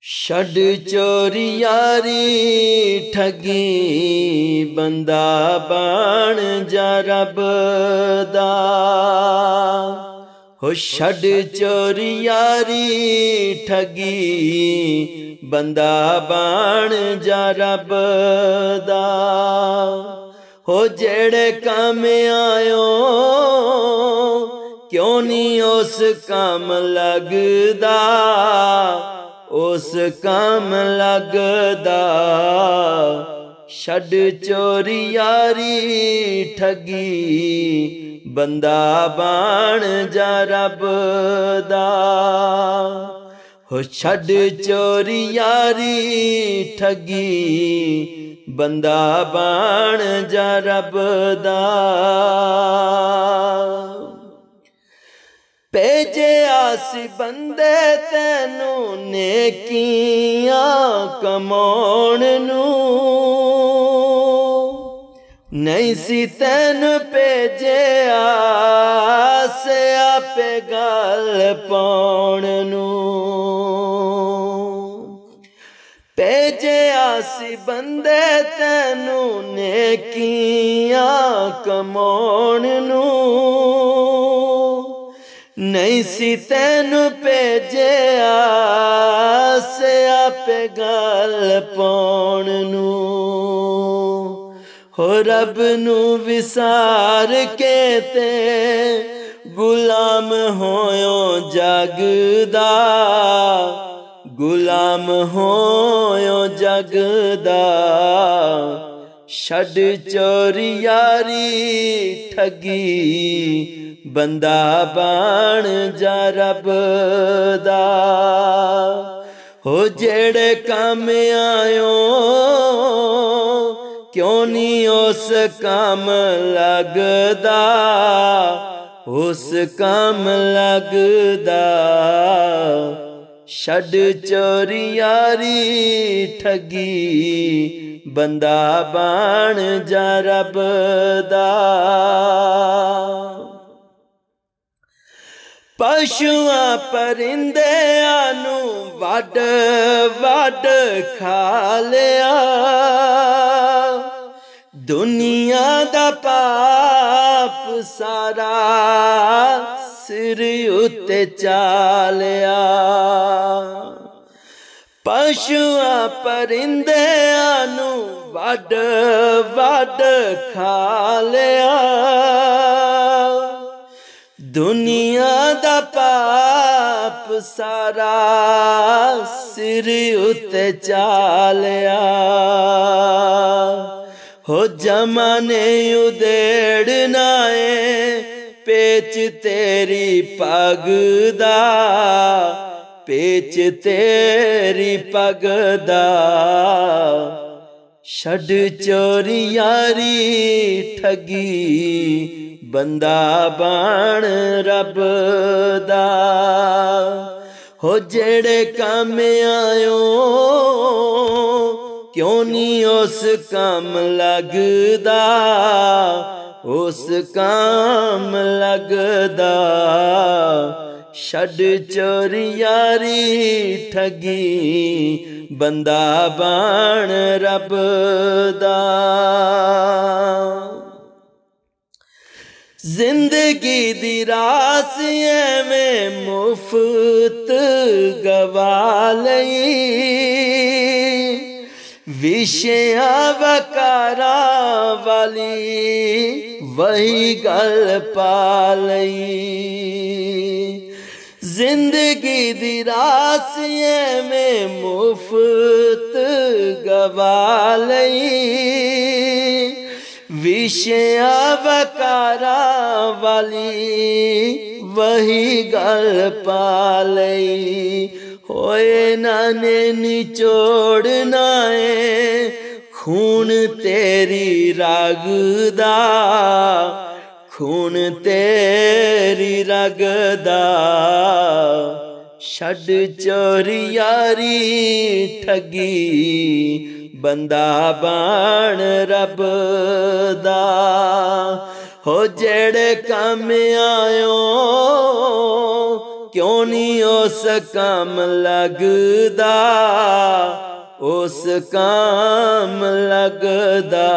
छड़ चोरी यारी ठगी बंदा बन जा रब दा। हो छड़ चोरी यारी ठगी बंदा बन जा रब दा। हो जेड़े काम आयो क्यों नहीं उस काम लगदा, उस काम लगदा। छड़ चोरी यारी ठगी बंदा बन जा रब दा। हो छड़ चोरी यारी ठगी बंदा बन जा रब दा। भेजे आसी बंदे तेनू नेकियां कमाउण नू, नहीं सी तेन भेजे आसे आपे गल पाउण नू। भेजे आसी बंदे तेनू नेकियां कमाउण नू, नहीं सी तेन भेजे आसे आपे गल पाउण नू। हो रब नू विसार के ते गुलाम होयो जग दा, गुलाम होयो जग दा। छड़ चोरी यारी ठगी बंदा बन जा रब दा। हो जेड़े काम आयो क्यों नहीं उस काम लगदा, उस काम लगदा। छड़ चोरी यारी ठगी बंदा बन जा रब दा। पशुआं परिंदिआं नू वड वड खा लिया, दुनिया दा पाप सारा सिर उत्ते चालिया। पशुआं परिंदिआं नू वड वड खा लिया, दुनिया दा पाप सारा सिर उत्ते चालिया। हो जमाने उदेड़ना है पेच तेरी पग दा, पेच तेरी पग दा। छड़ चोरी यारी ठगी बंदा बन रब दा। हो जेड़े काम आयो क्यों नहीं उस काम लगदा, उस काम लगदा। छड़ चोरी यारी ठगी बंदा बन रब दा। जिंदगी दी रासियां में मुफ्त गवा लई, विषयां वकारा वाली वही गल पा लई। जिंदगी दी रासियां में मुफ्त गवा लई, विषयां वकारा वाली वही गल पा लई। होए नाने निचोड़ना है खून तेरी रग दा, खून तेरी रग दा। छड़ चोरी यारी ठगी बंदा बन रब दा। हो जेड़े काम आयो क्यों नहीं उस काम लगदा, उस काम लगदा।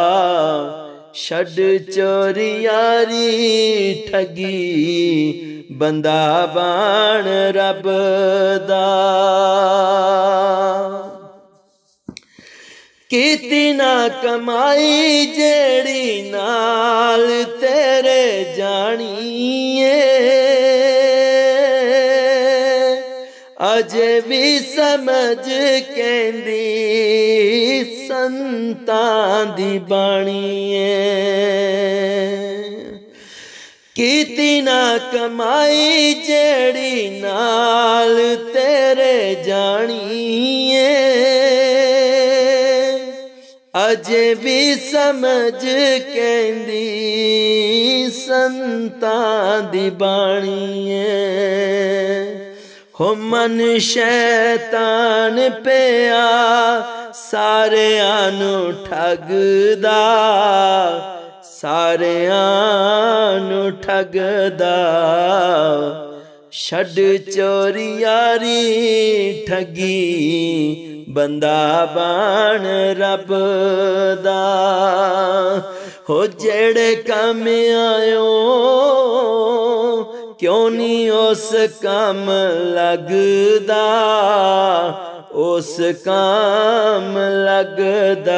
छड़ चोरी यारी ठगी बंदा बन रब दा। कीती ना कमाई जेड़ी नाल तेरे जानिए, अजे भी समझ कहंदी संतां दी बाणीए। कीती ना कमाई जेड़ी नाल तेरे जानिए, अजे भी समझ कहंदी संतां दी बाणीए। हो मन शैतान पिया सारियां नू ठगदा, सारियां नू ठगदा। छड़ चोरी यारी ठगी बंदा बन रब दा। हो जेड़े काम आयो क्यों नहीं उस काम लगदा, उस काम लगदा।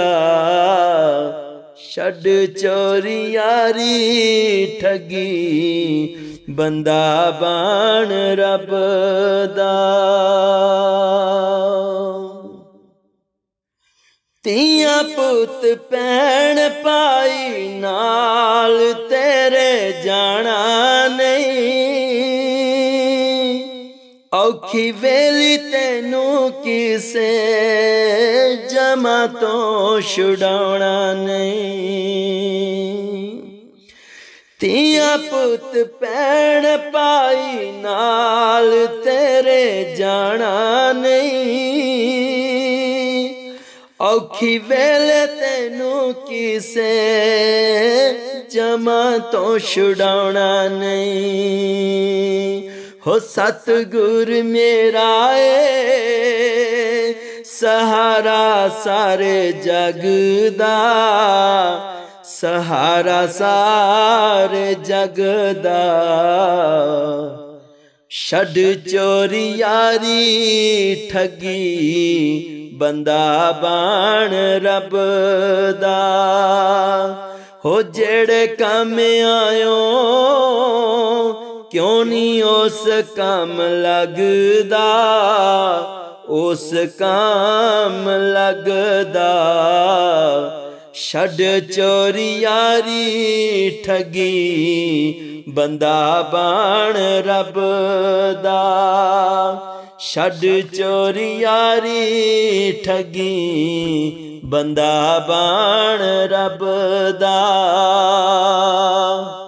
छड़ चोरी यारी ठगी बंदा बन रब दा। तियां पुत भैन भाई नाल तेरे जाना नहीं, औखी वेली तेनू किसे जमा तो छुड़ाना नहीं। तियां पुत भैन भाई नाल तेरे जाना नहीं, औखी वेले तेनू किसे जमा तो छुड़ाना नहीं। हो सतगुर मेरा ए सहारा सारे जग दा, सहारा सारे जग दा। छड़ चोरी यारी ठगी बंदा बन रब दा। हो जेड़े काम आयो क्यों नहीं उस काम लगदा, उस काम लगदा। छड़ चोरी यारी ठगी बंदा बन रब दा। छड़ चोरी यारी ठगी बंदा बन रब दा।